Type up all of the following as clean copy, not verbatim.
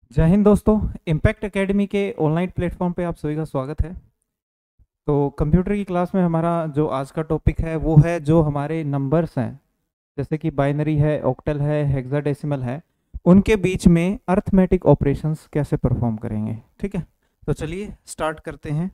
जय हिंद दोस्तों। इम्पैक्ट एकेडमी के ऑनलाइन प्लेटफॉर्म पे आप सभी का स्वागत है। तो कंप्यूटर की क्लास में हमारा जो आज का टॉपिक है वो है जो हमारे नंबर्स हैं, जैसे कि बाइनरी है, ऑक्टल है, हेक्साडेसिमल है, उनके बीच में अर्थमेटिक ऑपरेशंस कैसे परफॉर्म करेंगे। ठीक है, तो चलिए स्टार्ट करते हैं।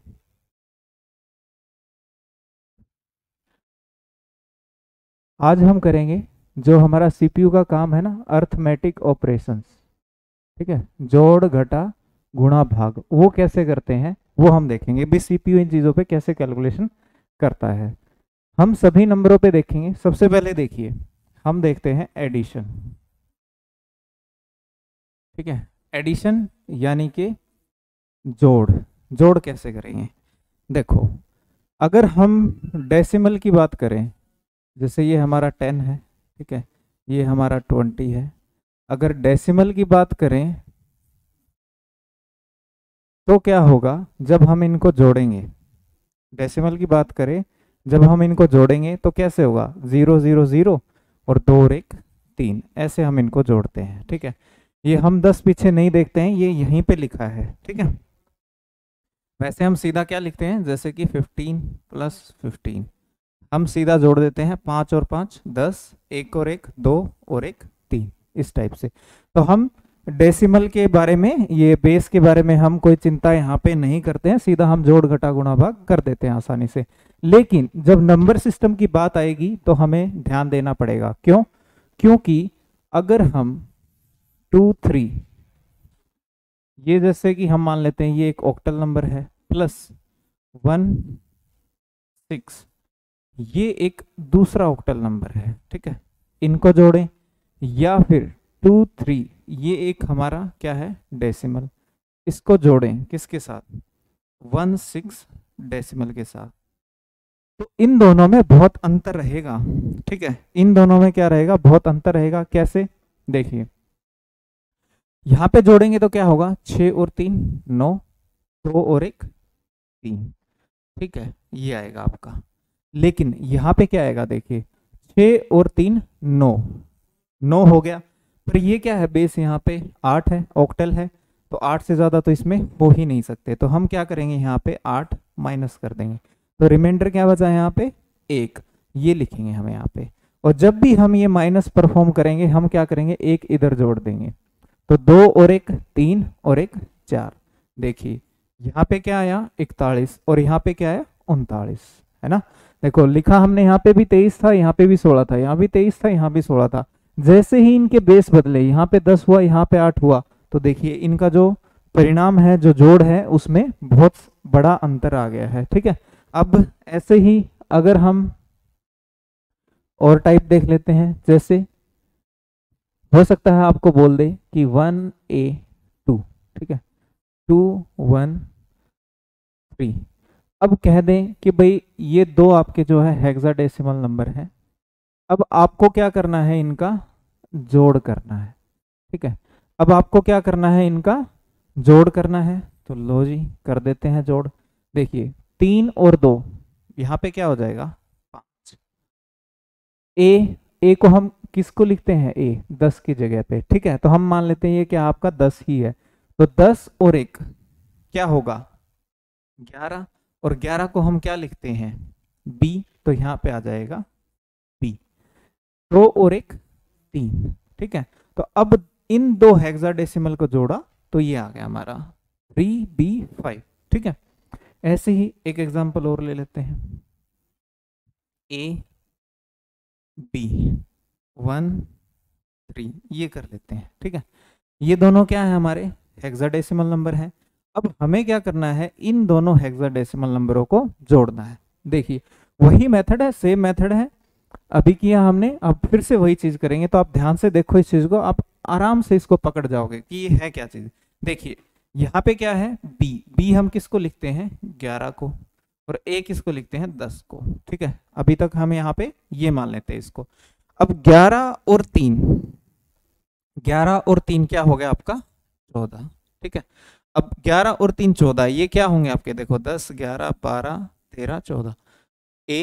आज हम करेंगे जो हमारा सीपीयू का काम है ना, अर्थमेटिक ऑपरेशंस। ठीक है, जोड़ घटा गुणा भाग वो कैसे करते हैं वो हम देखेंगे भी। सीपीयू इन चीज़ों पे कैसे कैलकुलेशन करता है हम सभी नंबरों पे देखेंगे। सबसे पहले देखिए, हम देखते हैं एडिशन। ठीक है, एडिशन यानी कि जोड़। जोड़ कैसे करेंगे, देखो, अगर हम डेसिमल की बात करें, जैसे ये हमारा 10 है, ठीक है, ये हमारा 20 है। अगर डेसिमल की बात करें तो क्या होगा जब हम इनको जोड़ेंगे। डेसिमल की बात करें, जब हम इनको जोड़ेंगे तो कैसे होगा, 0 0 0 और 2 और 1 3, ऐसे हम इनको जोड़ते हैं। ठीक है, ये हम 10 पीछे नहीं देखते हैं, ये यहीं पे लिखा है। ठीक है, वैसे हम सीधा क्या लिखते हैं, जैसे कि 15 + 15 हम सीधा जोड़ देते हैं, 5 और 5 10, 1 और 1 2 और 1 3, इस टाइप से। तो हम डेसिमल के बारे में, ये बेस के बारे में हम कोई चिंता यहाँ पे नहीं करते हैं, सीधा हम जोड़ घटा गुणा भाग कर देते हैं आसानी से। लेकिन जब नंबर सिस्टम की बात आएगी तो हमें ध्यान देना पड़ेगा। क्यों? क्योंकि अगर हम 2 3, ये जैसे कि हम मान लेते हैं ये एक ऑक्टल नंबर है, प्लस 1 6, ये एक दूसरा ऑक्टल नंबर है। ठीक है, इनको जोड़ें, या फिर 2 3, ये एक हमारा क्या है, डेसिमल, इसको जोड़ें किसके साथ, 1 6 डेसिमल के साथ, तो इन दोनों में बहुत अंतर रहेगा। ठीक है, इन दोनों में क्या रहेगा, बहुत अंतर रहेगा। कैसे, देखिए, यहाँ पे जोड़ेंगे तो क्या होगा, 6 और 3 9, 2 और 1 3। ठीक है, ये आएगा आपका। लेकिन यहाँ पे क्या आएगा, देखिए, 6 और 3 9, 9 हो गया, पर ये क्या है, बेस यहाँ पे 8 है, ऑक्टल है, तो 8 से ज़्यादा तो इसमें हो ही नहीं सकते। तो हम क्या करेंगे, यहाँ पे 8 माइनस कर देंगे, तो रिमाइंडर क्या बचा है यहाँ पे, 1, ये लिखेंगे हम यहाँ पे। और जब भी हम ये माइनस परफॉर्म करेंगे, हम क्या करेंगे, एक इधर जोड़ देंगे, तो 2 और 1 3 और 1 4। देखिए, यहाँ पे क्या आया, 41, और यहाँ पे क्या आया, 39, है ना। देखो, लिखा हमने यहाँ पे भी 23 था, यहाँ पे भी 16 था, यहाँ भी 23 था, यहाँ भी 16 था। जैसे ही इनके बेस बदले, यहाँ पे 10 हुआ, यहाँ पे 8 हुआ, तो देखिए इनका जो परिणाम है, जो जोड़ है, उसमें बहुत बड़ा अंतर आ गया है। ठीक है, अब ऐसे ही अगर हम और टाइप देख लेते हैं, जैसे हो सकता है आपको बोल दे कि 1A 2, ठीक है, 2 1 3, अब कह दें कि भाई ये दो आपके जो है हेक्साडेसिमल नंबर हैं, अब आपको क्या करना है, इनका जोड़ करना है। ठीक है, अब आपको क्या करना है, इनका जोड़ करना है, तो लो जी कर देते हैं जोड़। देखिए, 3 और 2, यहाँ पे क्या हो जाएगा, 5। ए को हम किसको लिखते हैं, ए 10 की जगह पे। ठीक है, तो हम मान लेते हैं ये क्या आपका 10 ही है, तो 10 और 1 क्या होगा, 11, और 11 को हम क्या लिखते हैं, बी, तो यहाँ पे आ जाएगा बी। 2 और 1 3। ठीक है, तो अब इन दो हेक्साडेसिमल को जोड़ा तो ये आ गया हमारा 3B5। ठीक है, ऐसे ही एक एग्जांपल और ले लेते हैं, AB13, ये कर लेते हैं। ठीक है, ये दोनों क्या है, हमारे हेक्साडेसिमल नंबर हैं। अब हमें क्या करना है, इन दोनों हेक्साडेसिमल नंबरों को जोड़ना है। देखिए, वही मेथड है, सेम मेथड है, अभी किया हमने, अब फिर से वही चीज करेंगे। तो आप ध्यान से देखो इस चीज को, आप आराम से इसको पकड़ जाओगे कि ये है क्या चीज। देखिए, यहाँ पे क्या है, बी, बी हम किसको लिखते हैं, 11 को, और ए किसको लिखते हैं, 10 को। ठीक है, अभी तक हम यहाँ पे ये मान लेते हैं इसको। अब 11 और 3, 11 और 3 क्या हो गया आपका, 14। ठीक है, अब 11 और 3 14, ये क्या होंगे आपके, देखो 10 11 12 13 14, A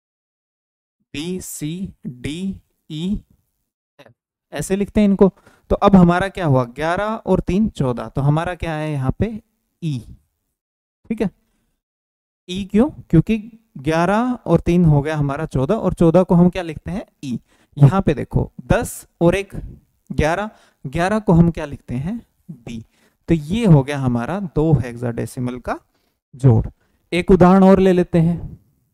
B C D E F, ऐसे लिखते हैं इनको। तो अब हमारा क्या हुआ, 11 और 3 14, तो हमारा क्या है यहाँ पे ई। ठीक है, ई क्यों, क्योंकि 11 और 3 हो गया हमारा 14, और 14 को हम क्या लिखते हैं ई। यहाँ पे देखो 10 और 1 11, 11 को हम क्या लिखते हैं बी। तो ये हो गया हमारा 2 हेक्साडेसिमल का जोड़। एक उदाहरण और ले लेते हैं,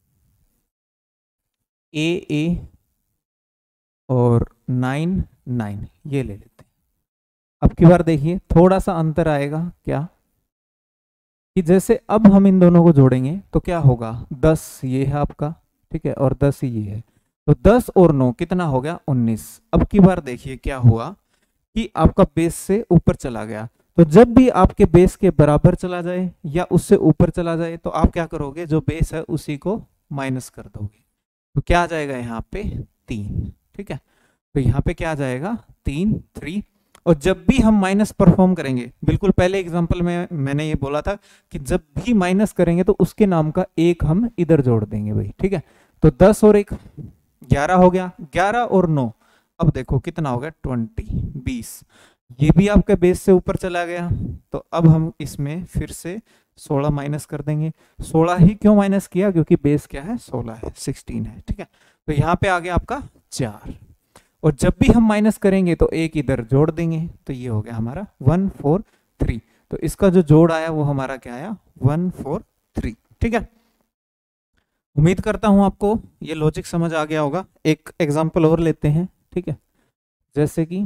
ए और 9 9, ये ले लेते हैं। अब की बार देखिए थोड़ा सा अंतर आएगा, क्या कि जैसे अब हम इन दोनों को जोड़ेंगे तो क्या होगा, 10 ये है आपका, ठीक है, और 10 ये है, तो 10 और 9 कितना हो गया 19। अब की बार देखिए क्या हुआ कि आपका बेस से ऊपर चला गया, तो जब भी आपके बेस के बराबर चला जाए या उससे ऊपर चला जाए तो आप क्या करोगे, जो बेस है उसी को माइनस कर दोगे, तो क्या आ जाएगा यहाँ पे 3। ठीक है, तो यहाँ पे क्या आ जाएगा 3। और जब भी हम माइनस परफॉर्म करेंगे, बिल्कुल पहले एग्जांपल में मैंने ये बोला था कि जब भी माइनस करेंगे तो उसके नाम का एक हम इधर जोड़ देंगे भाई। ठीक है, तो 10 और 1 11 हो गया, 11 और 9 अब देखो कितना हो गया 20 ये भी आपके बेस से ऊपर चला गया, तो अब हम इसमें फिर से 16 माइनस कर देंगे। 16 ही क्यों माइनस किया, क्योंकि बेस क्या है 16 है, 16 है। ठीक है, तो यहाँ पे आ गया आपका 4, और जब भी हम माइनस करेंगे तो एक इधर जोड़ देंगे, तो ये हो गया हमारा 1 4 3। तो इसका जो जोड़ आया वो हमारा क्या आया 1 4 3। ठीक है, उम्मीद करता हूं आपको ये लॉजिक समझ आ गया होगा। एक एग्जांपल और लेते हैं। ठीक है, जैसे कि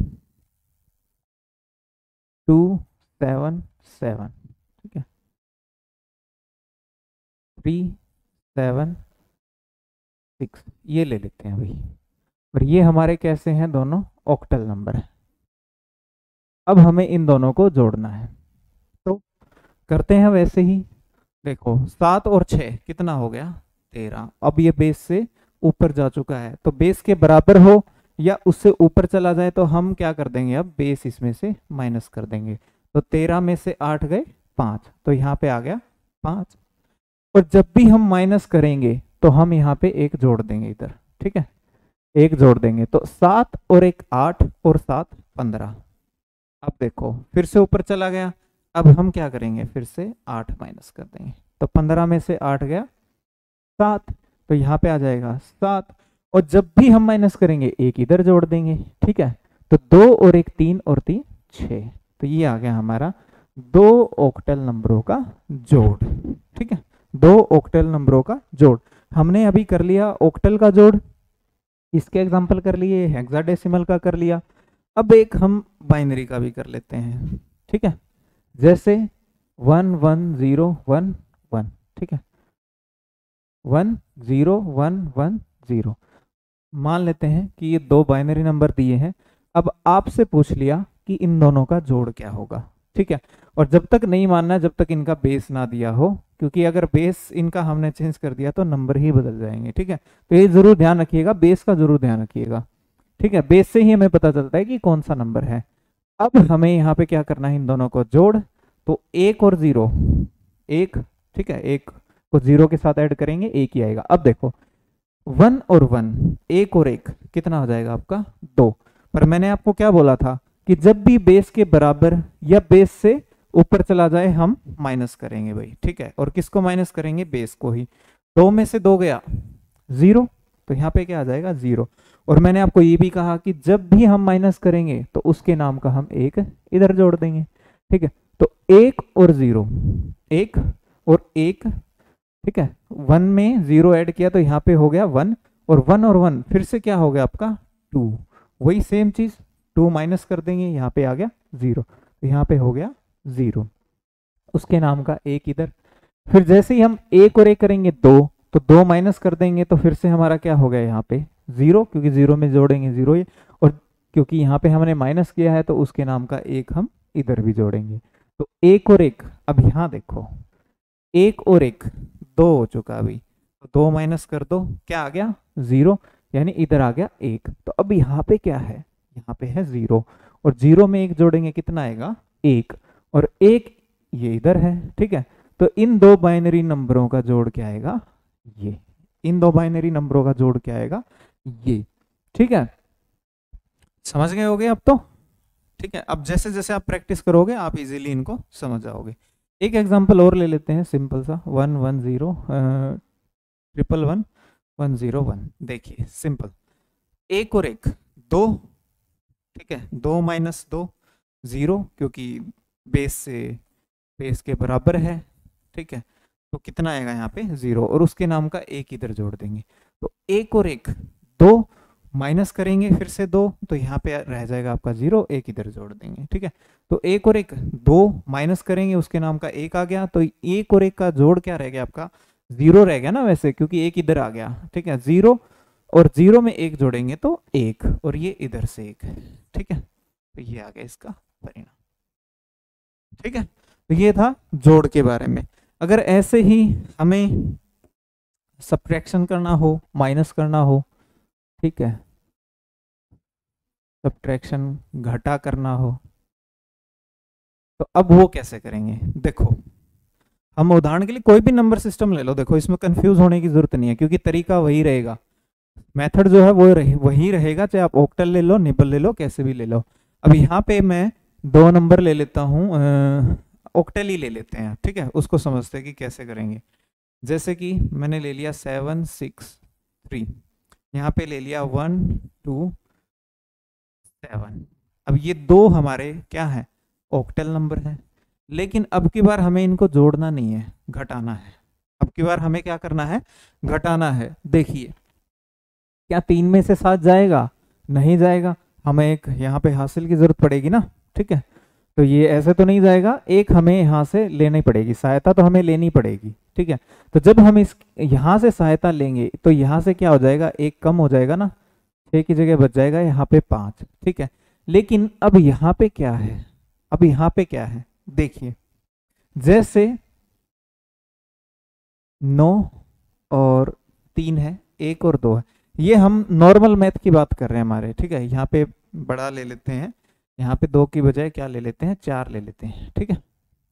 2 7 7, ठीक है, 3 7 6, ये ले लेते हैं भाई, और ये हमारे कैसे हैं, दोनों ऑक्टल नंबर है। अब हमें इन दोनों को जोड़ना है, तो करते हैं वैसे ही। देखो 7 और 6 कितना हो गया 13। अब ये बेस से ऊपर जा चुका है, तो बेस के बराबर हो या उससे ऊपर चला जाए तो हम क्या कर देंगे, अब बेस इसमें से माइनस कर देंगे। तो 13 में से 8 गए 5, तो यहाँ पे आ गया 5। और जब भी हम माइनस करेंगे तो हम यहाँ पे एक जोड़ देंगे इधर। ठीक है, एक जोड़ देंगे, तो 7 और 1 8 और 7 15। अब देखो फिर से ऊपर चला गया, अब हम क्या करेंगे, फिर से 8 माइनस कर देंगे, तो 15 में से 8 गया 7, तो यहाँ पे आ जाएगा 7। और जब भी हम माइनस करेंगे एक इधर जोड़ देंगे। ठीक है, तो 2 और 1 3 और 3 6, तो ये आ गया हमारा 2 ऑक्टल नंबरों का जोड़। ठीक है, 2 ऑक्टल नंबरों का जोड़। हमने अभी कर लिया ऑक्टल का जोड़, इसके एग्जाम्पल कर लिए, हेक्साडेसिमल का कर लिया। अब एक हम बाइनरी का भी कर लेते हैं। ठीक है, जैसे 1 1 0 1 1, ठीक है, 1 0 1 1 0। मान लेते हैं कि ये दो बाइनरी नंबर दिए हैं। अब आपसे पूछ लिया कि इन दोनों का जोड़ क्या होगा। ठीक है, और जब तक नहीं मानना जब तक इनका बेस ना दिया हो, क्योंकि अगर बेस इनका हमने चेंज कर दिया तो नंबर ही बदल जाएंगे। ठीक है, तो ये जरूर ध्यान रखिएगा, बेस का जरूर ध्यान रखिएगा। ठीक है, बेस से ही हमें पता चलता है कि कौन सा नंबर है। अब हमें यहाँ पे क्या करना है, इन दोनों को जोड़, तो 1 और 0 1, ठीक है, 1 को 0 के साथ ऐड करेंगे 1 ही आएगा। अब देखो 1 और 1, 1 और 1 कितना हो जाएगा आपका 2। पर मैंने आपको क्या बोला था कि जब भी बेस के बराबर या बेस से ऊपर चला जाए हम माइनस करेंगे भाई। ठीक है, और किसको माइनस करेंगे, बेस को ही। 2 में से 2 गया 0, तो यहाँ पे क्या आ जाएगा 0। और मैंने आपको ये भी कहा कि जब भी हम माइनस करेंगे तो उसके नाम का हम एक इधर जोड़ देंगे। ठीक है, तो 1 और 0, 1 और 1, ठीक है, 1 में 0 ऐड किया तो यहाँ पे हो गया 1, और 1 और 1 फिर से क्या हो गया आपका 2, वही सेम चीज 2 माइनस कर देंगे, यहाँ पे आ गया 0, तो यहाँ पे हो गया 0, उसके नाम का एक इधर। फिर जैसे ही हम 1 और 1 करेंगे 2, तो 2 माइनस कर देंगे तो फिर से हमारा क्या हो गया यहाँ पे 0, क्योंकि 0 में जोड़ेंगे 0 ही, और क्योंकि यहाँ पे हमने माइनस किया है तो उसके नाम का एक हम इधर भी जोड़ेंगे। तो 1 और 1, अब यहाँ देखो 1 और 1 2 हो चुका अभी, तो 2 माइनस कर दो, क्या आ गया 0, यानी इधर आ गया 1। तो अब यहाँ पे क्या है, यहाँ पे है 0, और 0 में 1 जोड़ेंगे कितना आएगा 1, और 1 ये इधर है। ठीक है, तो इन दो बाइनरी नंबरों का जोड़ क्या आएगा, ये, इन दो बाइनरी नंबरों का जोड़ क्या आएगा ये। ठीक है, समझ गए होगे अब तो। ठीक है, अब जैसे जैसे आप प्रैक्टिस करोगे आप इजीली इनको समझ जाओगे। एक एग्जांपल और ले लेते हैं सिंपल सा, 110 111 101। देखिए सिंपल, एक और एक, दो, ठीक है, 2 माइनस 2 0, क्योंकि बेस से बेस के बराबर है, ठीक है, तो कितना आएगा यहाँ पे 0, और उसके नाम का एक इधर जोड़ देंगे। तो एक और एक, 2 माइनस करेंगे फिर से 2, तो यहाँ पे रह जाएगा आपका 0, एक इधर जोड़ देंगे, ठीक है। तो एक और एक, 2 माइनस करेंगे उसके नाम का एक आ गया, तो एक और एक का जोड़ क्या रह गया आपका 0 रह गया ना वैसे, क्योंकि एक इधर आ गया, ठीक है। 0 और 0 में एक जोड़ेंगे तो 1, और ये इधर से 1, ठीक है। तो ये आ गया इसका परिणाम, ठीक है। तो ये था जोड़ के बारे में। अगर ऐसे ही हमें सब्ट्रैक्शन करना हो, माइनस करना हो, ठीक है, सब्ट्रैक्शन घटा करना हो, तो अब वो कैसे करेंगे। देखो हम उदाहरण के लिए कोई भी नंबर सिस्टम ले लो, देखो इसमें कंफ्यूज होने की जरूरत नहीं है, क्योंकि तरीका वही रहेगा, मेथड जो है वो वही रहेगा, चाहे आप ऑक्टल ले लो, निबल ले लो, कैसे भी ले लो। अब यहाँ पे मैं 2 नंबर ले लेता हूँ, ऑक्टल ही ले लेते हैं, ठीक है, उसको समझते हैं कि कैसे करेंगे। जैसे कि मैंने ले लिया 7 6 3, यहाँ पे ले लिया 1 2 7। अब ये दो हमारे क्या है, ऑक्टल नंबर है, लेकिन अब की बार हमें इनको जोड़ना नहीं है, घटाना है। अब की बार हमें क्या करना है, घटाना है। देखिए क्या 3 में से 7 जाएगा, नहीं जाएगा, हमें एक यहाँ पे हासिल की जरूरत पड़ेगी ना, ठीक है। तो ये ऐसे तो नहीं जाएगा, एक हमें यहाँ से लेनी पड़ेगी, सहायता तो हमें लेनी पड़ेगी, ठीक है। तो जब हम इस यहाँ से सहायता लेंगे तो यहाँ से क्या हो जाएगा, एक कम हो जाएगा ना, 6 की जगह बच जाएगा यहाँ पे 5, ठीक है। लेकिन अब यहाँ पे क्या है, अब यहाँ पे क्या है, देखिए जैसे 9 और 3 है, 1 और 2 है, ये हम नॉर्मल मैथ की बात कर रहे हैं हमारे, ठीक है। यहाँ पे बड़ा ले लेते हैं, यहाँ पे 2 की बजाय क्या ले लेते हैं, 4 ले लेते हैं, ठीक है।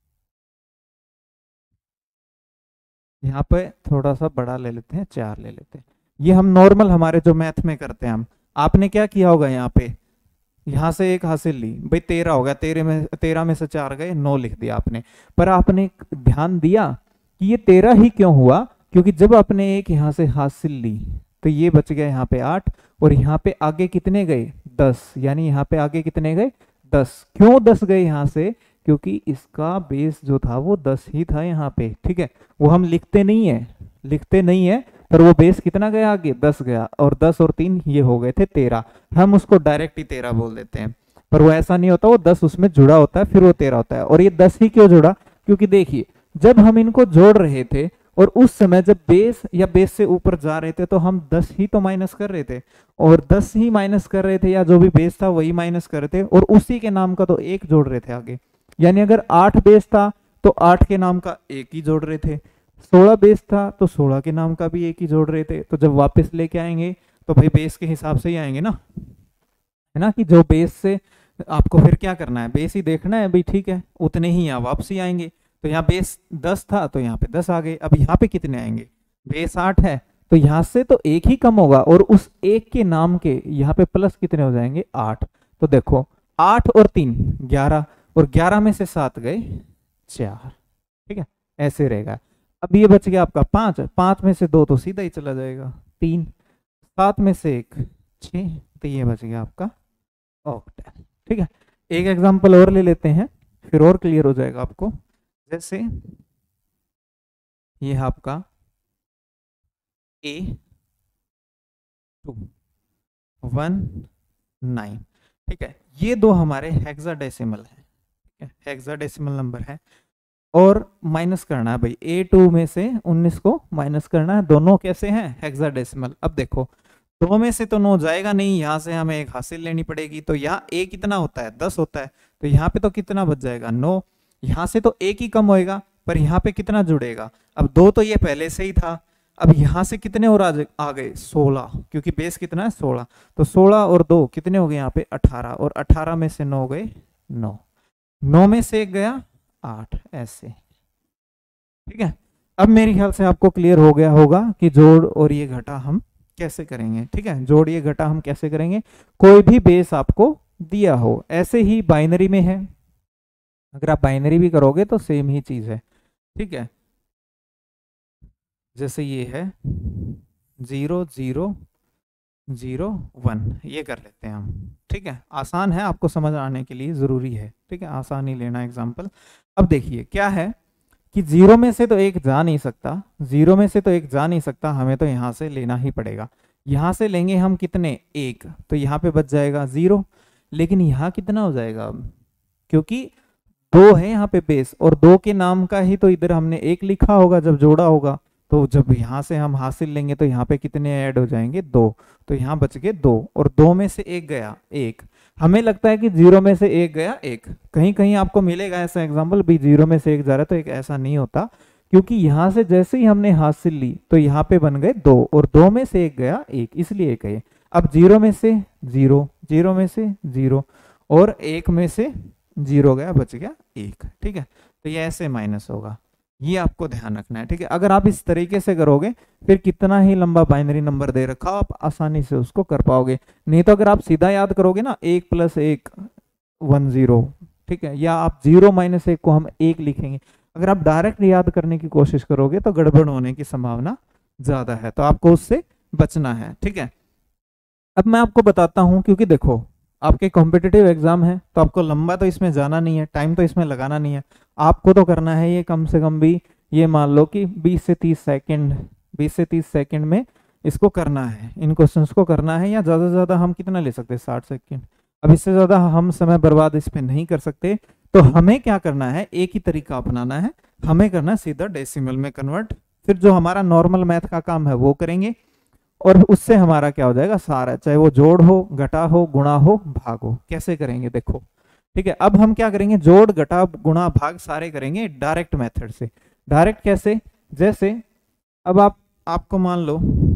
यहाँ पे थोड़ा सा बड़ा ले लेते हैं, 4 ले लेते हैं। ये हम नॉर्मल हमारे जो मैथ में करते हैं हम। आपने क्या किया होगा, यहाँ पे यहाँ से एक हासिल ली, भाई 13 हो गया, 13 में से 4 गए, 9 लिख दिया आपने। पर आपने ध्यान दिया कि ये 13 ही क्यों हुआ, क्योंकि जब आपने एक यहाँ से हासिल ली तो ये बच गया यहाँ पे 8, और यहाँ पे आगे कितने गए 10, यानी यहाँ पे आगे कितने गए 10। क्यों 10 गए यहाँ से, क्योंकि इसका बेस जो था वो 10 ही था यहाँ पे, ठीक है। वो हम लिखते नहीं है, पर वो बेस कितना गया आगे, 10 गया, और 10 और 3 ये हो गए थे 13। हम उसको डायरेक्ट ही 13 बोल देते हैं, पर वो ऐसा नहीं होता, वो 10 उसमें जुड़ा होता है, फिर वो 13 होता है। और ये 10 ही क्यों जुड़ा, क्योंकि देखिए जब हम इनको जोड़ रहे थे और उस समय जब बेस या बेस से ऊपर जा रहे थे तो हम 10 ही तो माइनस कर रहे थे, और 10 ही माइनस कर रहे थे, या जो भी बेस था वही माइनस कर रहे थे, और उसी के नाम का तो एक जोड़ रहे थे आगे। यानी अगर 8 बेस था तो 8 के नाम का एक ही जोड़ रहे थे, 16 बेस था तो 16 के नाम का भी एक ही जोड़ रहे थे। तो जब वापस लेके आएंगे तो भाई बेस के हिसाब से ही आएंगे ना, है ना, कि जो बेस से आपको फिर क्या करना है, बेस ही देखना है भाई, ठीक है, उतने ही यहाँ वापसी आएंगे। तो यहाँ बेस 10 था तो यहाँ पे 10 आ गए। अब यहाँ पे कितने आएंगे, बेस 8 है तो यहाँ से तो एक ही कम होगा, और उस एक के नाम के यहाँ पे प्लस कितने हो जाएंगे 8। तो देखो 8 और 3 11, और 11 में से 7 गए 4, ठीक है, ऐसे रहेगा। अब ये बच गया आपका 5, 5 में से 2 तो सीधा ही चला जाएगा 3, 7 में से 1 6, तो ये बच गया आपका ऑक्टल, ठीक है। एक एग्जांपल और ले लेते हैं, फिर और क्लियर हो जाएगा आपको। जैसे ये आपका A2 1 9, ठीक है, ये दो हमारे हेक्साडेसिमल है, ठीक है, हेक्साडेसिमल नंबर है, और माइनस करना है भाई, A2 में से 19 को माइनस करना है। दोनों कैसे हैं, हेक्साडेसिमल। अब देखो 2 में से तो 9 जाएगा नहीं, यहाँ से हमें एक हासिल लेनी पड़ेगी, तो यहाँ A कितना होता है 10 होता है, तो यहाँ पे तो कितना बच जाएगा 9, यहाँ से तो एक ही कम होएगा, पर यहाँ पे कितना जुड़ेगा, अब 2 तो ये पहले से ही था, अब यहाँ से कितने और आ गए 16, क्योंकि बेस कितना है 16, तो 16 और 2 कितने हो गए यहाँ पे 18, और 18 में से 9 गए 9, 9 में से 1 गया 8, ऐसे, ठीक है। अब मेरे ख्याल से आपको क्लियर हो गया होगा कि जोड़ और ये घटा हम कैसे करेंगे, ठीक है, जोड़ ये घटा हम कैसे करेंगे। कोई भी बेस आपको दिया हो। ऐसे ही बाइनरी में है, अगर आप बाइनरी भी करोगे तो सेम ही चीज है, ठीक है। जैसे ये है 0 0 0 1, ये कर लेते हैं हम, ठीक है। आसान है, आपको समझ आने के लिए जरूरी है, ठीक है, आसान ही लेना एग्जाम्पल। अब देखिए क्या है कि जीरो में से तो एक जा नहीं सकता, जीरो में से तो एक जा नहीं सकता, हमें तो यहाँ से लेना ही पड़ेगा। यहाँ से लेंगे हम कितने, एक, तो यहाँ पे बच जाएगा 0। लेकिन यहाँ कितना हो जाएगा अब, क्योंकि 2 है यहाँ पे बेस, और 2 के नाम का ही तो इधर हमने 1 लिखा होगा जब जोड़ा होगा। तो जब यहाँ से हम हासिल लेंगे तो यहाँ पे कितने ऐड हो जाएंगे, 2। तो यहाँ बच गए 2, और 2 में से 1 गया 1। हमें लगता है कि 0 में से 1 गया 1, कहीं कहीं आपको मिलेगा ऐसा एग्जाम्पल भी 0 में से 1 जा रहा है, तो एक ऐसा नहीं होता, क्योंकि यहाँ से जैसे ही हमने हासिल ली तो यहाँ पे बन गए 2, और 2 में से 1 गया 1, इसलिए 1 है। अब 0 में से 0, 0 में से 0, और 1 में से 0 गया, बच गया 1, ठीक है। तो ये ऐसे माइनस होगा, ये आपको ध्यान रखना है, ठीक है। अगर आप इस तरीके से करोगे, फिर कितना ही लंबा बाइनरी नंबर दे रखा आप आसानी से उसको कर पाओगे। नहीं तो अगर आप सीधा याद करोगे ना, 1 + 1 1 0, ठीक है, या आप 0 - 1 को हम 1 लिखेंगे, अगर आप डायरेक्ट याद करने की कोशिश करोगे तो गड़बड़ होने की संभावना ज्यादा है, तो आपको उससे बचना है, ठीक है। अब मैं आपको बताता हूं, क्योंकि देखो आपके कॉम्पिटिटिव एग्जाम है, तो आपको लंबा तो इसमें जाना नहीं है, टाइम तो इसमें लगाना नहीं है, आपको तो करना है ये कम से कम भी, ये मान लो कि 20 से 30 सेकंड, 20 से 30 सेकंड में इसको करना है, इन क्वेश्चंस को करना है। या ज़्यादा से ज़्यादा हम कितना ले सकते हैं, 60 सेकंड। अब इससे ज़्यादा हम समय बर्बाद इस पर नहीं कर सकते, तो हमें क्या करना है, एक ही तरीका अपनाना है, हमें करना है सीधा डेसिमल में कन्वर्ट। फिर जो हमारा नॉर्मल मैथ का काम है वो करेंगे, और उससे हमारा क्या हो जाएगा, सारा, चाहे वो जोड़ हो, घटा हो, गुणा हो, भाग हो। कैसे करेंगे देखो, ठीक है। अब हम क्या करेंगे, जोड़, घटा, गुणा, भाग सारे करेंगे डायरेक्ट मेथड से। डायरेक्ट कैसे, जैसे अब आपको मान लो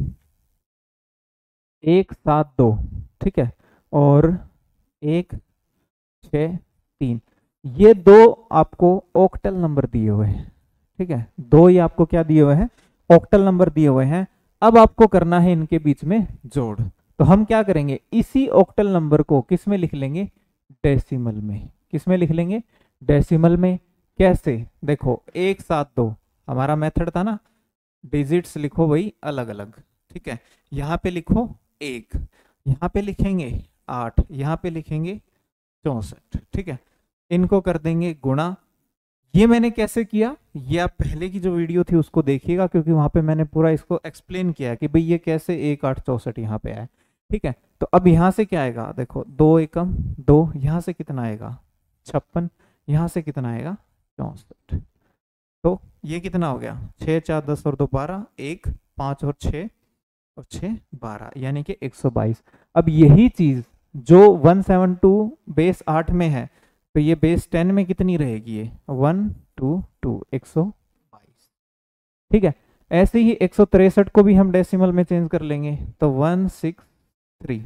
1 7 2, ठीक है, और 1 6 3, ये दो आपको ऑक्टल नंबर दिए हुए हैं, ठीक है। दो ये आपको क्या दिए हुए हैं, ऑक्टल नंबर दिए हुए हैं। अब आपको करना है इनके बीच में जोड़, तो हम क्या करेंगे, इसी ऑक्टल नंबर को किस में लिख लेंगे, डेसिमल में। किस में लिख लेंगे, डेसिमल में। कैसे, देखो 1 7 2 हमारा मेथड था ना, डिजिट्स लिखो भाई अलग अलग, ठीक है। यहाँ पे लिखो 1, यहाँ पे लिखेंगे 8, यहाँ पे लिखेंगे 64, ठीक है। इनको कर देंगे गुणा। ये मैंने कैसे किया, ये आप पहले की जो वीडियो थी उसको देखिएगा, क्योंकि वहां पे मैंने पूरा इसको एक्सप्लेन किया है कि भाई ये कैसे 1 8 64 यहाँ पे आया, ठीक है। तो अब यहाँ से क्या आएगा, देखो 2 एकम 2, यहाँ से कितना आएगा 56, यहाँ से कितना आएगा 64। तो ये कितना हो गया, 6 4 10 और 2 12, 1 5 और 6 और 6 12, यानी कि 122। अब यही चीज जो 172 बेस 8 में है, तो ये बेस 10 में कितनी रहेगी, ये 1 2 2 122, ठीक है। ऐसे ही 163 को भी हम डेसिमल में चेंज कर लेंगे, तो 163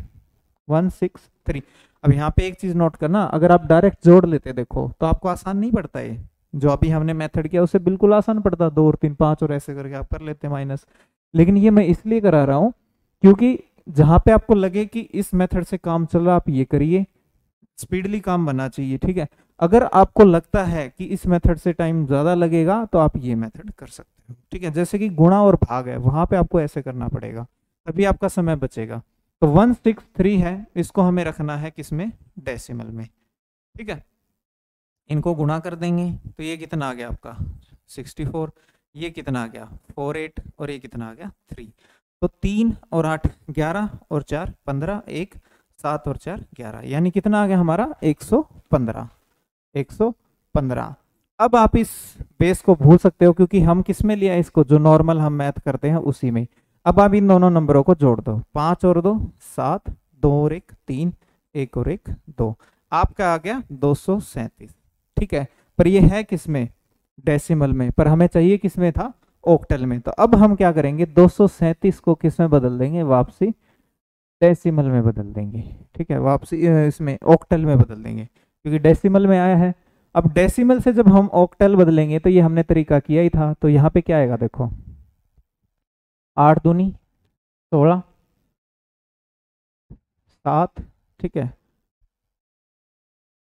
163। अब यहाँ पे एक चीज नोट करना, अगर आप डायरेक्ट जोड़ लेते देखो तो आपको आसान नहीं पड़ता, ये जो अभी हमने मेथड किया उससे बिल्कुल आसान पड़ता, 2 और 3 5 और ऐसे करके आप कर लेते माइनस। लेकिन ये मैं इसलिए करा रहा हूँ क्योंकि जहां पे आपको लगे कि इस मेथड से काम चल रहा, आप ये करिए, स्पीडली काम बनना चाहिए, ठीक है। अगर आपको लगता है कि इस मेथड से टाइम ज्यादा लगेगा तो आप ये मेथड कर सकते हो, ठीक है। जैसे कि गुणा और भाग है, वहां पे आपको ऐसे करना पड़ेगा, तभी आपका समय बचेगा। तो 163 है, इसको हमें रखना है किसमें, डेसिमल में, ठीक है। इनको गुणा कर देंगे तो ये कितना आ गया आपका 64, ये कितना आ गया 48, और ये कितना आ गया 3। तो 3 और 8 11 और 4 15, 1 7 और 4 11, यानी कितना आ गया हमारा 115, 115। अब आप इस बेस को भूल सकते हो, क्योंकि हम किस में लिया इसको, जो नॉर्मल हम मैथ करते हैं उसी में। अब आप इन दोनों नंबरों को जोड़ दो, 5 और 2 7, 2 और 1 3, 1 और 1 2, आपका आ गया 237, ठीक है। पर ये है किसमें, डेसिमल में, पर हमें चाहिए किसमें था, ऑक्टल में। तो अब हम क्या करेंगे, 237 को किस में बदल देंगे, वापसी डेसिमल में बदल देंगे, ठीक है। वापसी इसमें ऑक्टल में बदल देंगे, क्योंकि डेसिमल में आया है। अब डेसिमल से जब हम ऑक्टल बदलेंगे तो ये हमने तरीका किया ही था, तो यहाँ पे क्या आएगा देखो, 8 दूनी 16 7, ठीक है,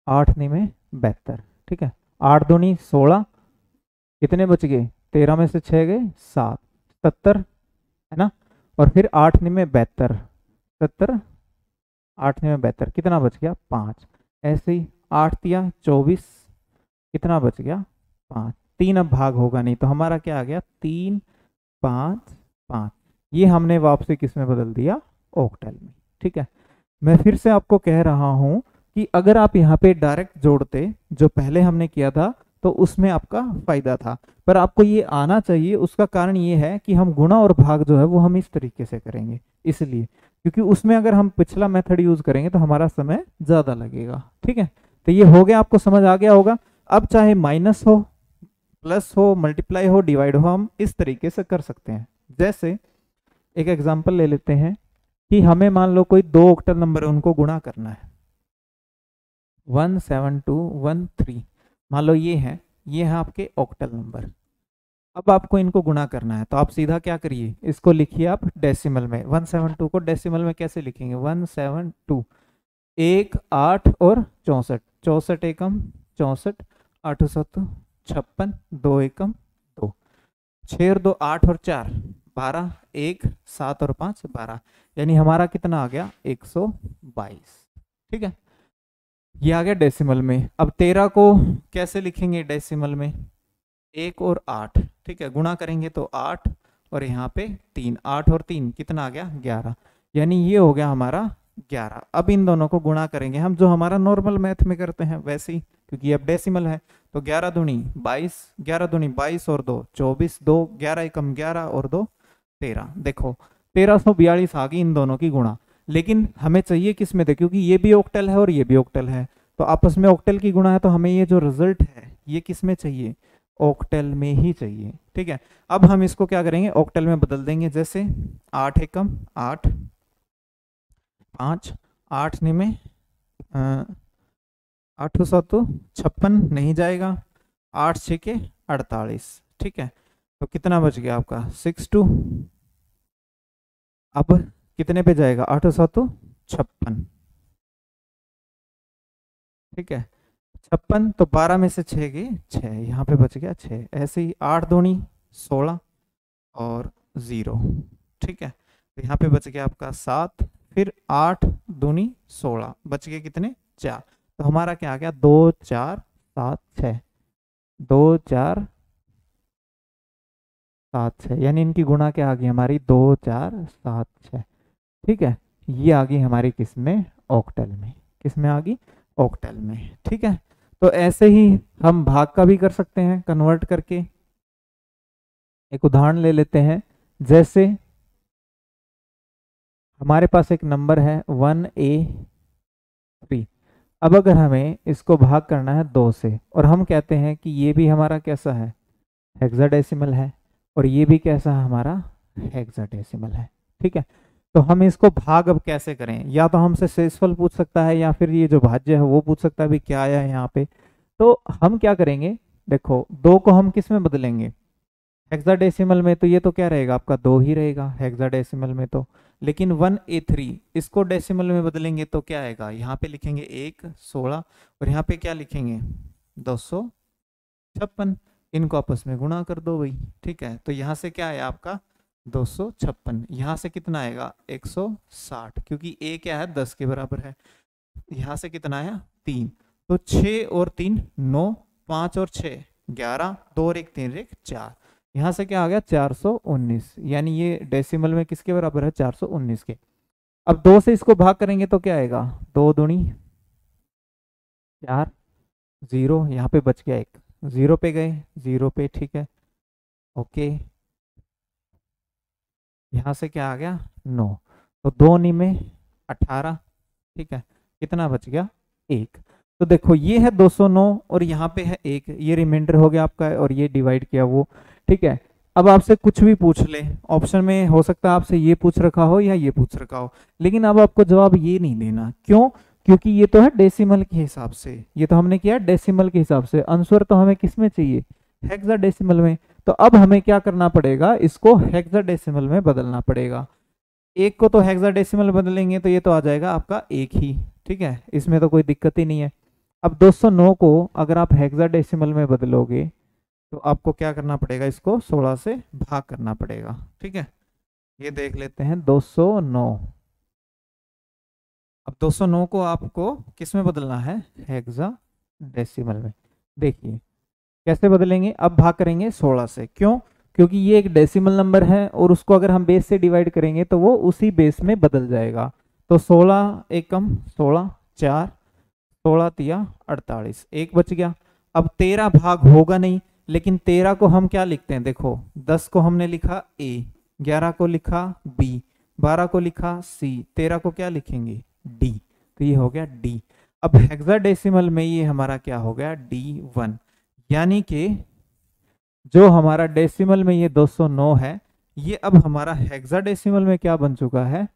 8 नी में 72, ठीक है। 8 दूनी 16, कितने बच गए, 13 में से 6 गए 7, 70 है ना। और फिर 8 नी में 72, 70, 8 नी में 72, कितना बच गया 5। ऐसे ही 8 तिया 24, कितना बच गया 5। 3 अब भाग होगा नहीं, तो हमारा क्या आ गया 3 5 5। ये हमने वापसी किस में बदल दिया, ऑक्टल में, ठीक है। मैं फिर से आपको कह रहा हूं कि अगर आप यहाँ पे डायरेक्ट जोड़ते जो पहले हमने किया था तो उसमें आपका फायदा था, पर आपको ये आना चाहिए। उसका कारण ये है कि हम गुणा और भाग जो है वो हम इस तरीके से करेंगे, इसलिए क्योंकि उसमें अगर हम पिछला मेथड यूज करेंगे तो हमारा समय ज्यादा लगेगा, ठीक है। तो ये हो गया, आपको समझ आ गया होगा। अब चाहे माइनस हो, प्लस हो, मल्टीप्लाई हो, डिवाइड हो, हम इस तरीके से कर सकते हैं। जैसे एक एग्जांपल ले लेते हैं कि हमें मान लो कोई 2 ऑक्टल नंबर है, उनको गुणा करना है, 17213, मान लो ये है आपके ऑक्टल नंबर। अब आपको इनको गुणा करना है, तो आप सीधा क्या करिए, इसको लिखिए आप डेसिमल में। 172 को डेसिमल में कैसे लिखेंगे, 172, 1 8 और 64, 64 एकम 64, 8 7 56, 2 एकम 2, 6 और 2 8 और 4 12, 1 7 और 5 12, यानी हमारा कितना आ गया 122, ठीक है। ये आ गया डेसिमल में। अब 13 को कैसे लिखेंगे डेसिमल में, 1 और 8, ठीक है, गुणा करेंगे तो 8 और यहाँ पे 3, 8 और 3 कितना आ गया 11, यानी ये हो गया हमारा 11। अब इन दोनों को गुणा करेंगे हम जो हमारा नॉर्मल मैथ में करते हैं वैसे ही, क्योंकि अब डेसिमल है। तो 11 दूनी 22, 11 दूनी 22 और 2 24, 2 11 एकम 11 और 2 13। देखो 1342 आ गई इन दोनों की गुणा, लेकिन हमें चाहिए किस में थे, क्योंकि ये भी ऑक्टल है और ये भी ऑक्टल है, तो आपस में ऑक्टल की गुणा है, तो हमें ये जो रिजल्ट है ये किस में चाहिए, ऑक्टल में ही चाहिए, ठीक है। अब हम इसको क्या करेंगे, ऑक्टल में बदल देंगे। जैसे 8 एकम 8, 5, 8 में 8 7 56 नहीं जाएगा, 8 6 के 48, ठीक है। तो कितना बच गया आपका 62। अब कितने पे जाएगा, 8 7 56, ठीक है 56, तो 12 में से 6 गए 6, यहाँ पे बच गया 6। ऐसे ही 8 दूनी 16 और 0, ठीक है, तो यहाँ पे बच गया आपका 7, फिर 8 दूनी 16, बच गए कितने 4। तो हमारा क्या आ गया 2 4 7 6, 2 4 7 6, यानी इनकी गुणा क्या आ गई हमारी 2 4 7 6, ठीक है। ये आ गई हमारी किस में, ऑक्टल में। किस में आ गई, ऑक्टल में, ठीक है। तो ऐसे ही हम भाग का भी कर सकते हैं कन्वर्ट करके। एक उदाहरण ले लेते हैं, जैसे हमारे पास एक नंबर है 1A3। अब अगर हमें इसको भाग करना है 2 से, और हम कहते हैं कि ये भी हमारा कैसा है, हेक्साडेसिमल है, और ये भी कैसा है हमारा, हेक्साडेसिमल है, ठीक है। तो हम इसको भाग अब कैसे करें, या तो हमसे शेषफल पूछ सकता है, या फिर ये जो भाज्य है वो पूछ सकता है भी क्या आया है यहाँ पे। तो हम क्या करेंगे, देखो 2 को हम किस में बदलेंगे, हेक्साडेसिमल में, तो ये तो क्या रहेगा आपका 2 ही रहेगा हेक्साडेसिमल में तो। लेकिन 1A3 इसको डेसिमल में बदलेंगे तो क्या आएगा, यहाँ पे लिखेंगे 1 16, और यहाँ पे क्या लिखेंगे 256, इनको आपस में गुणा कर दो भाई, ठीक है। तो यहाँ से क्या आया आपका 256, यहाँ से कितना आएगा 160, क्योंकि a क्या है 10 के बराबर है। यहाँ से कितना आया 3, तो 6 और 3 9, 5 और 6 11, 2 और 1 3 1 4, यहाँ से क्या आ गया 419, यानी ये डेसिमल में किसके बराबर है 419 के। अब 2 से इसको भाग करेंगे तो क्या आएगा, 2 दूनी 4, 0, यहाँ पे बच गया 1, 0 पे गए 0 पे, ठीक है ओके। यहाँ से क्या आ गया 9, तो 2 नी में 18, ठीक है, कितना बच गया 1। तो देखो ये है 209 और यहाँ पे है 1, ये रिमाइंडर हो गया आपका, और ये डिवाइड किया वो, ठीक है। अब आपसे कुछ भी पूछ ले, ऑप्शन में हो सकता है आपसे ये पूछ रखा हो या ये पूछ रखा हो, लेकिन अब आपको जवाब ये नहीं देना, क्यों, क्योंकि ये तो है डेसिमल के हिसाब से, ये तो हमने किया डेसिमल के हिसाब से, आंसर तो हमें किस में चाहिए, हेक्साडेसिमल में। तो अब हमें क्या करना पड़ेगा, इसको हेक्साडेसिमल में बदलना पड़ेगा। 1 को तो हेक्साडेसिमल बदलेंगे तो ये तो आ जाएगा आपका 1 ही, ठीक है, इसमें तो कोई दिक्कत ही नहीं है। अब 209 को अगर आप हेक्साडेसिमल में बदलोगे तो आपको क्या करना पड़ेगा, इसको 16 से भाग करना पड़ेगा। ठीक है, ये देख लेते हैं 209। अब 209 को आपको किस में बदलना है, हेक्साडेसिमल में। देखिए कैसे बदलेंगे, अब भाग करेंगे 16 से, क्यों, क्योंकि ये एक डेसिमल नंबर है और उसको अगर हम बेस से डिवाइड करेंगे तो वो उसी बेस में बदल जाएगा। तो 16 एकम 16, 4, 16 तिया 48, एक बच गया। अब 13 भाग होगा नहीं, लेकिन 13 को हम क्या लिखते हैं, देखो 10 को हमने लिखा ए, 11 को लिखा बी, 12 को लिखा सी, 13 को क्या लिखेंगे डी, तो ये हो गया डी। अब हेक्साडेसिमल में ये हमारा क्या हो गया D1, यानी कि जो हमारा डेसिमल में ये 209 है, ये अब हमारा हेक्साडेसिमल में क्या बन चुका है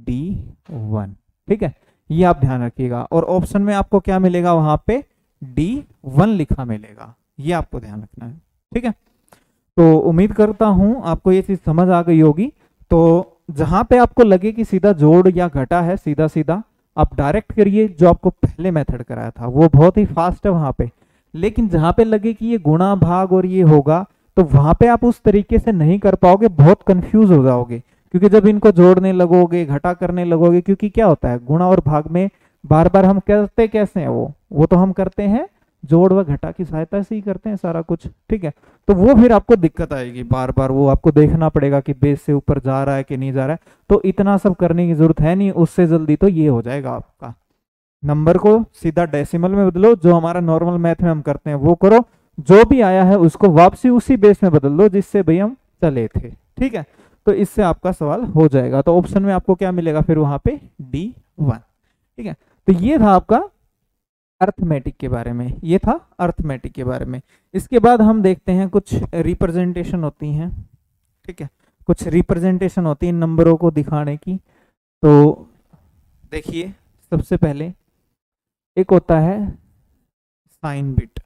D1। ठीक है, ये आप ध्यान रखिएगा। और ऑप्शन में आपको क्या मिलेगा, वहां पे D1 लिखा मिलेगा, ये आपको ध्यान रखना है। ठीक है, तो उम्मीद करता हूं आपको ये चीज समझ आ गई होगी। तो जहां पे आपको लगे कि सीधा जोड़ या घटा है, सीधा सीधा आप डायरेक्ट करिए, जो आपको पहले मेथड कराया था वो बहुत ही फास्ट है वहां पे। लेकिन जहां पे लगे कि ये गुणा भाग और ये होगा, तो वहां पे आप उस तरीके से नहीं कर पाओगे, बहुत कंफ्यूज हो जाओगे। क्योंकि जब इनको जोड़ने लगोगे, घटा करने लगोगे, क्योंकि क्या होता है गुणा और भाग में बार बार हम करते कैसे हैं, वो तो हम करते हैं जोड़ व घटा की सहायता से ही करते हैं सारा कुछ। ठीक है, तो वो फिर आपको दिक्कत आएगी, बार बार वो आपको देखना पड़ेगा कि बेस से ऊपर जा रहा है कि नहीं जा रहा है। तो इतना सब करने की जरूरत है नहीं, उससे जल्दी तो ये हो जाएगा आपका, नंबर को सीधा डेसिमल में बदलो, जो हमारा नॉर्मल मैथ में हम करते हैं वो करो, जो भी आया है उसको वापसी उसी बेस में बदल दो जिससे भाई हम चले थे। ठीक है, तो इससे आपका सवाल हो जाएगा। तो ऑप्शन में आपको क्या मिलेगा फिर वहां पे D1। ठीक है, तो ये था आपका अर्थमेटिक के बारे में, ये था अर्थमेटिक के बारे में। इसके बाद हम देखते हैं कुछ रिप्रेजेंटेशन होती हैं। ठीक है, कुछ रिप्रेजेंटेशन होती है नंबरों को दिखाने की। तो देखिए सबसे पहले एक होता है साइन बिट।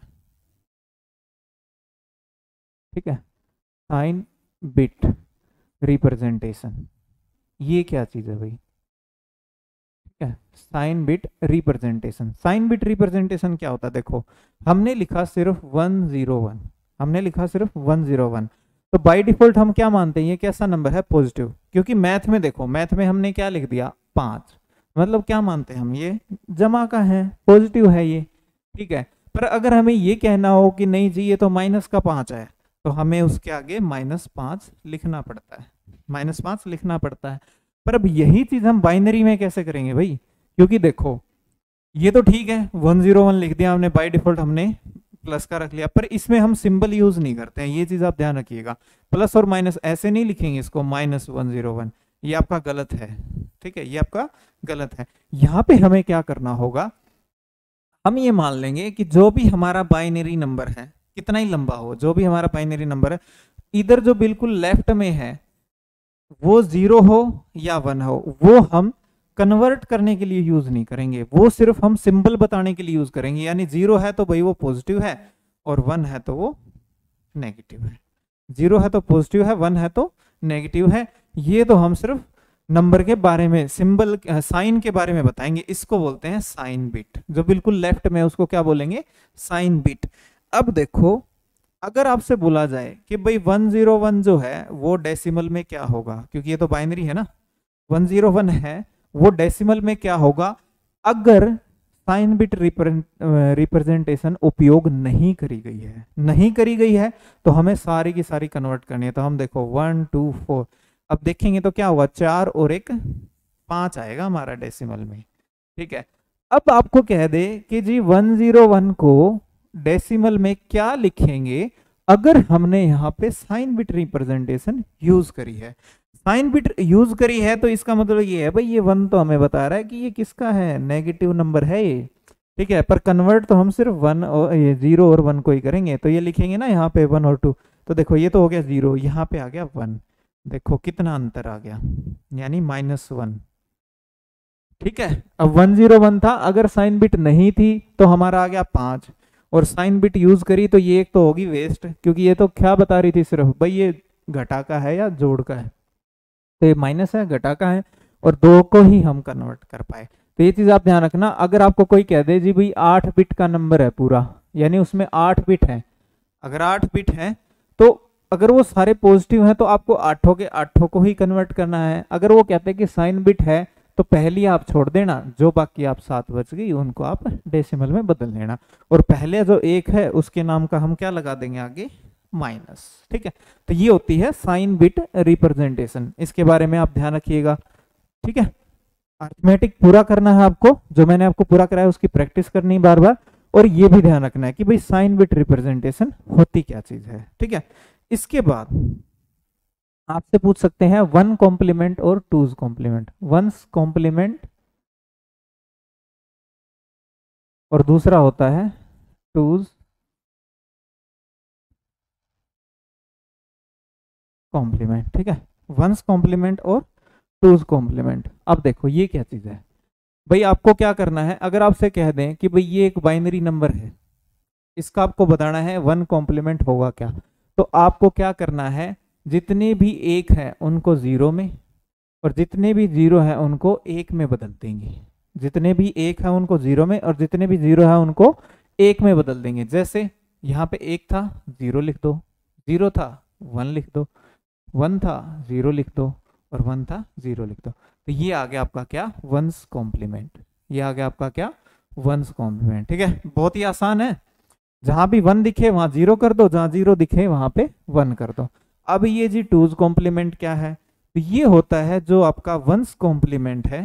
ठीक है, साइन बिट रिप्रेजेंटेशन, ये क्या चीज है भाई। ठीक है, sign bit representation. Sign bit representation क्या होता है, देखो हमने लिखा सिर्फ 101, हमने लिखा सिर्फ 101, तो बाय डिफॉल्ट हम क्या मानते हैं, ये कैसा नंबर है पॉजिटिव। क्योंकि मैथ में देखो, मैथ में हमने क्या लिख दिया 5, मतलब क्या मानते हैं हम, ये जमा का है, पॉजिटिव है ये। ठीक है, पर अगर हमें ये कहना हो कि नहीं जी ये तो माइनस का 5 है, तो हमें उसके आगे -5 लिखना पड़ता है, -5 लिखना पड़ता है। पर अब यही चीज हम बाइनरी में कैसे करेंगे भाई, क्योंकि देखो ये तो ठीक है 101 लिख दिया हमने, बाय डिफॉल्ट हमने प्लस का रख लिया, पर इसमें हम सिंबल यूज नहीं करते हैं, ये चीज आप ध्यान रखिएगा। प्लस और माइनस ऐसे नहीं लिखेंगे इसको, -101, ये आपका गलत है। ठीक है, ये आपका गलत है। यहाँ पे हमें क्या करना होगा, हम ये मान लेंगे कि जो भी हमारा बाइनरी नंबर है, कितना ही लंबा हो, जो भी हमारा बाइनरी नंबर है, इधर जो बिल्कुल लेफ्ट में है वो 0 हो या 1 हो, वो हम कन्वर्ट करने के लिए यूज नहीं करेंगे, वो सिर्फ हम सिंबल बताने के लिए यूज करेंगे। यानी 0 है तो भाई वो पॉजिटिव है और 1 है तो वो नेगेटिव है, 0 है तो पॉजिटिव है, 1 है तो नेगेटिव है। ये तो हम सिर्फ नंबर के बारे में, सिंबल साइन के बारे में बताएंगे, इसको बोलते हैं साइन बिट। जो बिल्कुल लेफ्ट में उसको क्या बोलेंगे, साइन बिट। अब देखो अगर आपसे बोला जाए कि भाई 101 जो है वो डेसिमल में क्या होगा, क्योंकि ये तो बाइनरी है ना, 101 है वो डेसिमल में क्या होगा, अगर साइन बिट रिप्रेजेंटेशन उपयोग नहीं करी गई है, नहीं करी गई है तो हमें सारी की सारी कन्वर्ट करनी है। तो हम देखो 1 2 4, अब देखेंगे तो क्या होगा, 4 और 1 5 आएगा हमारा डेसिमल में। ठीक है, अब आपको कह दे कि जी 101 को डेसिमल में क्या लिखेंगे, अगर हमने यहाँ पे साइन बिट रिप्रेजेंटेशन यूज करी है। साइन बिट यूज करी है तो इसका मतलब ये है भाई ये 1 तो हमें बता रहा है कि ये किसका है, नेगेटिव नंबर है ये। ठीक है, पर कन्वर्ट तो हम सिर्फ 1 और ये 0 और 1 को ही करेंगे। तो ये लिखेंगे ना यहाँ पे 1 और 2, तो देखो ये तो हो गया 0, यहाँ पे आ गया 1, देखो कितना अंतर आ गया, यानी -1। ठीक है, अब 101 था, अगर साइन बिट नहीं थी तो हमारा आ गया 5, और साइन बिट यूज करी तो ये एक तो होगी वेस्ट, क्योंकि ये तो क्या बता रही थी सिर्फ भाई ये घटा का है या जोड़ का है, तो ये माइनस है, घटा का है, और 2 को ही हम कन्वर्ट कर पाए। तो ये चीज आप ध्यान रखना। अगर आपको कोई कह दे जी भाई 8 बिट का नंबर है पूरा, यानी उसमें 8 बिट है, अगर 8 बिट है तो अगर वो सारे पॉजिटिव हैं तो आपको आठों के आठों को ही कन्वर्ट करना है। अगर वो कहते हैं कि साइन बिट है तो पहली आप छोड़ देना, जो बाकी आप 7 बच गई उनको आप डेसिमल में बदल देना, और पहले जो 1 है उसके नाम का हम क्या लगा देंगे आगे, माइनस। ठीक है, तो ये होती है साइन बिट रिप्रेजेंटेशन, इसके बारे में आप ध्यान रखिएगा। ठीक है, अर्थमेटिक पूरा करना है आपको, जो मैंने आपको पूरा कराया उसकी प्रैक्टिस करनी है बार बार, और ये भी ध्यान रखना है कि भाई साइन बिट रिप्रेजेंटेशन होती क्या चीज है। ठीक है, इसके बाद आपसे पूछ सकते हैं 1 कॉम्प्लीमेंट और 2's कॉम्प्लीमेंट। 1's कॉम्प्लीमेंट और दूसरा होता है 2's कॉम्प्लीमेंट। ठीक है, 1's कॉम्प्लीमेंट और 2's कॉम्प्लीमेंट। अब देखो ये क्या चीज है भाई, आपको क्या करना है, अगर आपसे कह दें कि भाई ये एक बाइनरी नंबर है, इसका आपको बताना है 1 कॉम्प्लीमेंट होगा क्या, तो आपको क्या करना है, जितने भी 1 है उनको 0 में, और जितने भी 0 है उनको 1 में बदल देंगे। जितने भी 1 है उनको 0 में, और जितने भी 0 है उनको 1 में बदल देंगे। जैसे यहाँ पे 1 था 0 लिख दो, 0 था 1 लिख दो, 1 था 0 लिख दो, और 1 था 0 लिख दो। तो ये आ गया आपका क्या, 1's कॉम्प्लीमेंट। ये आ गया आपका क्या, 1's कॉम्प्लीमेंट। ठीक है, बहुत ही आसान है, जहां भी 1 दिखे वहां 0 कर दो, जहां 0 दिखे वहां पे 1 कर दो। अब ये जी 2's कॉम्प्लीमेंट क्या है, तो ये होता है जो आपका 1's कॉम्प्लीमेंट है,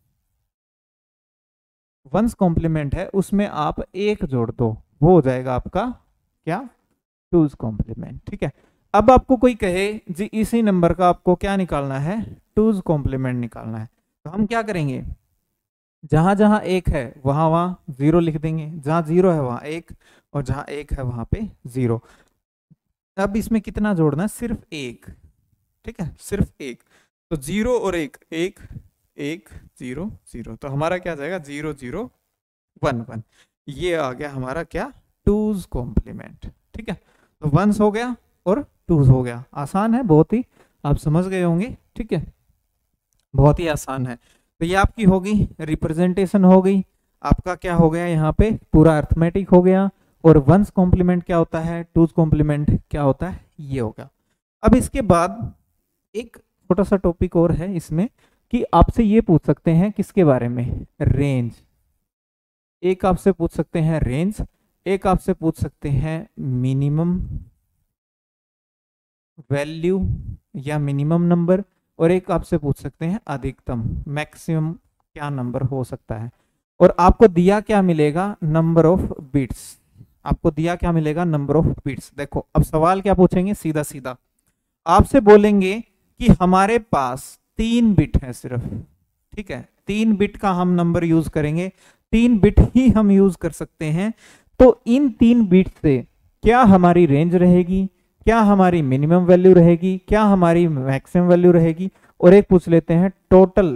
1's कॉम्प्लीमेंट है उसमें आप 1 जोड़ दो, वो हो जाएगा आपका क्या, 2's कॉम्प्लीमेंट। ठीक है, अब आपको कोई कहे जी इसी नंबर का आपको क्या निकालना है, 2's कॉम्प्लीमेंट निकालना है, तो हम क्या करेंगे, जहां जहां 1 है वहां वहां 0 लिख देंगे, जहां 0 है वहां 1, और जहां 1 है वहां पे 0। अब इसमें कितना जोड़ना है, सिर्फ 1। ठीक है, सिर्फ 1, तो 0 और 1, 1 1 0 0, तो हमारा क्या जाएगा 0 0 1 1। ये आ गया हमारा क्या, 2's कॉम्प्लीमेंट। ठीक है, तो 1's हो गया और 2's हो गया। आसान है बहुत ही, आप समझ गए होंगे। ठीक है, बहुत ही आसान है। तो ये आपकी होगी रिप्रेजेंटेशन हो गई, आपका क्या हो गया यहाँ पे पूरा अर्थमेटिक हो गया, और 1's कॉम्प्लीमेंट क्या होता है, 2's कॉम्प्लीमेंट क्या होता है, ये होगा। अब इसके बाद एक छोटा सा टॉपिक और है इसमें, कि आपसे ये पूछ सकते हैं किसके बारे में, रेंज। एक आपसे पूछ सकते हैं रेंज, एक आपसे पूछ सकते हैं मिनिमम वैल्यू या मिनिमम नंबर, और एक आपसे पूछ सकते हैं अधिकतम मैक्सिमम क्या नंबर हो सकता है। और आपको दिया क्या मिलेगा, नंबर ऑफ बिट्स। आपको दिया क्या मिलेगा, नंबर ऑफ बिट्स। देखो अब सवाल क्या पूछेंगे, सीधा सीधा आपसे बोलेंगे कि हमारे पास 3 बिट है सिर्फ। ठीक है, 3 बिट का हम नंबर यूज करेंगे, 3 बिट ही हम यूज कर सकते हैं। तो इन 3 बिट से क्या हमारी रेंज रहेगी, क्या हमारी मिनिमम वैल्यू रहेगी, क्या हमारी मैक्सिमम वैल्यू रहेगी। और एक पूछ लेते हैं टोटल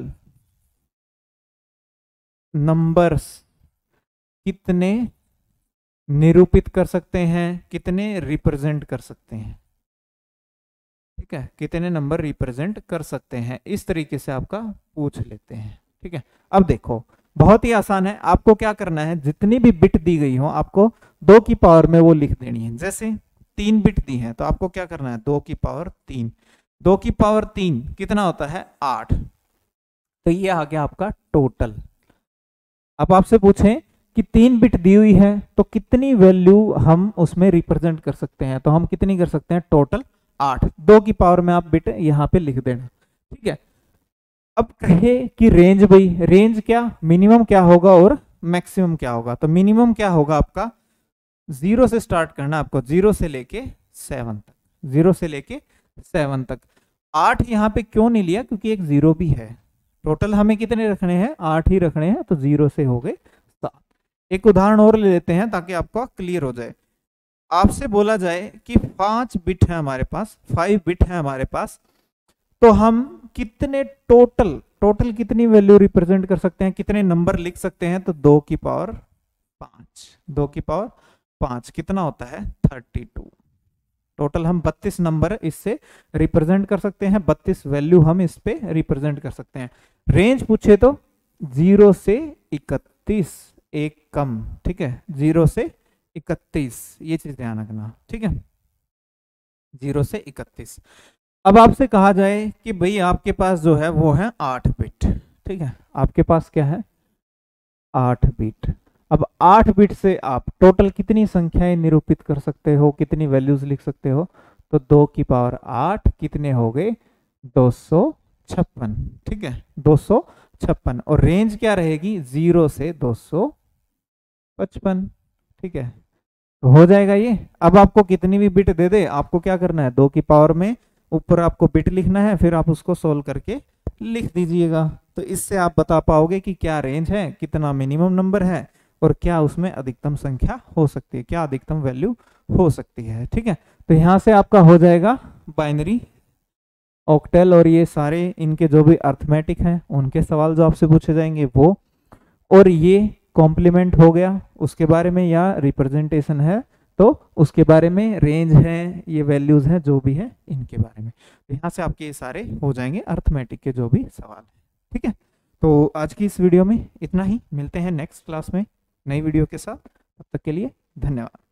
नंबर्स कितने निरूपित कर सकते हैं, कितने रिप्रेजेंट कर सकते हैं। ठीक है, कितने नंबर रिप्रेजेंट कर सकते हैं, इस तरीके से आपका पूछ लेते हैं। ठीक है, अब देखो बहुत ही आसान है, आपको क्या करना है, जितनी भी बिट दी गई हो आपको 2 की पावर में वो लिख देनी है। जैसे 3 बिट दी है तो आपको क्या करना है, 2 की पावर 3, 2 की पावर 3 कितना होता है 8। तो ये आ गया आपका टोटल। अब आपसे पूछें कि 3 बिट दी हुई है तो कितनी वैल्यू हम उसमें रिप्रेजेंट कर सकते हैं, तो हम कितनी कर सकते हैं, टोटल 8। 2 की पावर में आप बिट यहाँ पे लिख देना। ठीक है, अब कहे कि रेंज, भाई रेंज क्या, मिनिमम क्या होगा और मैक्सिमम क्या होगा। तो मिनिमम क्या होगा आपका, 0 से स्टार्ट करना आपको, 0 से लेके 7 तक, 0 से लेके 7 तक। 8 यहाँ पे क्यों नहीं लिया, क्योंकि एक 0 भी है। टोटल हमें कितने रखने हैं, 8 ही रखने हैं, तो 0 से हो गए 7। एक उदाहरण और ले लेते हैं ताकि आपको क्लियर हो जाए। आपसे बोला जाए कि 5 बिट है हमारे पास, 5 बिट है हमारे पास, तो हम कितने टोटल कितनी वैल्यू रिप्रेजेंट कर सकते हैं, कितने नंबर लिख सकते हैं। तो 2 की पावर 5, 2 की पावर 5 कितना होता है 32। टोटल हम 32 नंबर इससे रिप्रेजेंट कर सकते हैं, 32 वैल्यू हम इस पे रिप्रेजेंट कर सकते हैं। रेंज पूछे तो 0 से 31 एक कम, ठीक है, 0 से 31, ये चीज ध्यान रखना, ठीक है, 0 से 31। अब आपसे कहा जाए कि भाई आपके पास जो है वो है 8 बिट, ठीक है, आपके पास क्या है 8 बिट। अब 8 बिट से आप टोटल कितनी संख्याएं निरूपित कर सकते हो, कितनी वैल्यूज लिख सकते हो, तो 2 की पावर 8 कितने हो गए 256, ठीक है, 256। और रेंज क्या रहेगी 0 से 255, ठीक है, तो हो जाएगा ये। अब आपको कितनी भी बिट दे दे, आपको क्या करना है 2 की पावर में ऊपर आपको बिट लिखना है, फिर आप उसको सोल्व करके लिख दीजिएगा। तो इससे आप बता पाओगे कि क्या रेंज है, कितना मिनिमम नंबर है, और क्या उसमें अधिकतम संख्या हो सकती है, क्या अधिकतम वैल्यू हो सकती है, ठीक है। तो यहाँ से आपका हो जाएगा बाइनरी, ऑक्टेल और ये सारे इनके जो भी अर्थमेटिक हैं उनके सवाल जो आपसे पूछे जाएंगे वो, और ये कॉम्प्लीमेंट हो गया उसके बारे में, या रिप्रेजेंटेशन है तो उसके बारे में, रेंज है, ये वैल्यूज हैं जो भी है इनके बारे में। तो यहाँ से आपके ये सारे हो जाएंगे अर्थमेटिक के जो भी सवाल है, ठीक है। तो आज की इस वीडियो में इतना ही, मिलते हैं नेक्स्ट क्लास में नई वीडियो के साथ, तब तक के लिए धन्यवाद।